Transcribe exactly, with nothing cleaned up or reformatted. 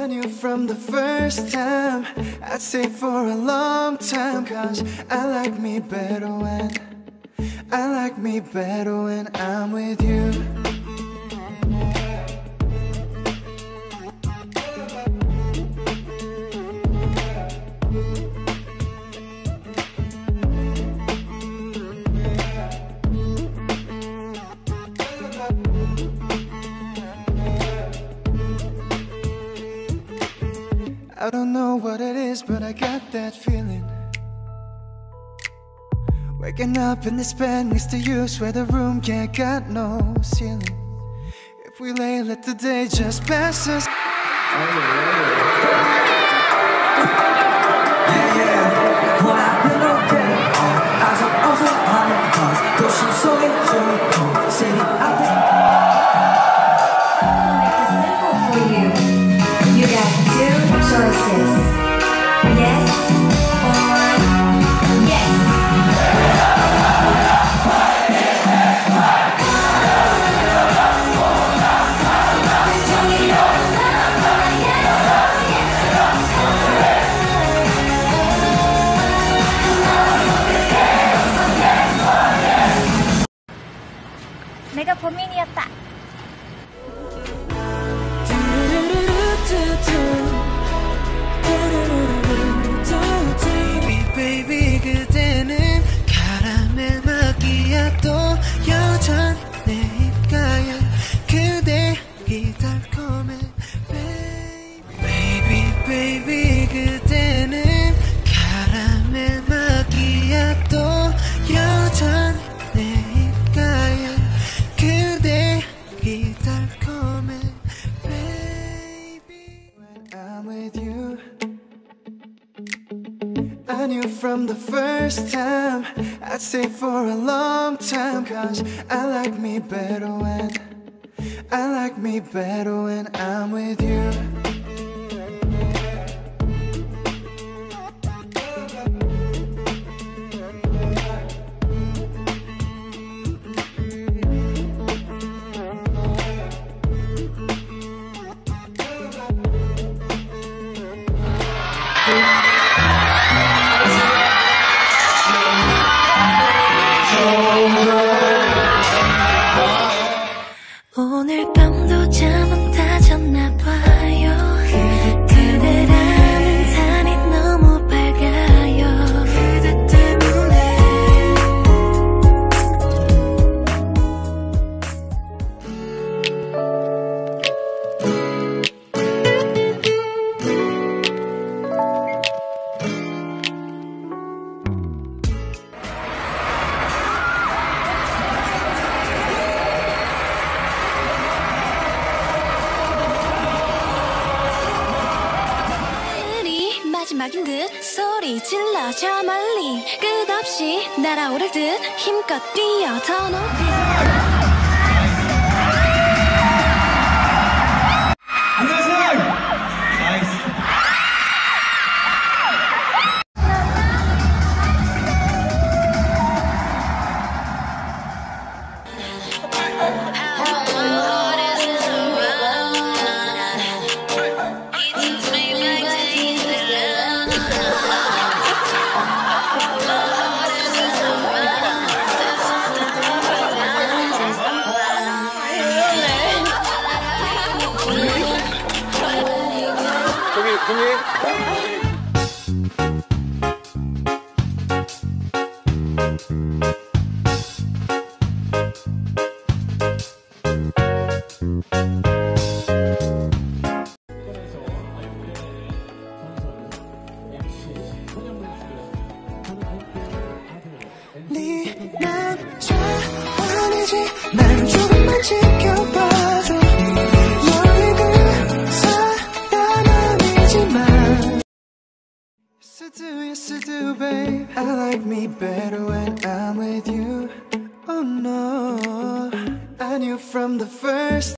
I knew from the first time I'd stay for a long time, cause I like me better when I like me better when I'm with you. I don't know what it is, but I got that feeling. Waking up in this bed next to you, swear the room can't got no ceiling. If we lay, let the day just pass us. Yeah, yeah. 원 앞을 놓게 아서 어서 하는 것 도심 속에 조용히 세리 앞에. You got two choices, yes or yes. 내가 범인이었다. Baby 그대는 카라멜 마키아토 여전 내 입가에 그대이 달콤해. Baby baby 그대는 카라멜 마키아토 여전 내 입가에 그대이 달콤해. Baby when I'm with you, I knew from the first time I'd stay for a long time, cause I like me better when I like me better when I'm with you. 오늘 밤도 잠은 다 잤나봐요. 그대라는 산이 너무 밝아요. 그대 때문에 마지막인 듯 소리 질러 저 멀리 끝없이 날아오를 듯 힘껏 뛰어 더 높이. 난 좋아하지 난 조금만 지켜봐줘. 너의 그 사람 아니지만 Yes I do, yes I do babe. I like me better when I'm with you. Oh no, I knew from the first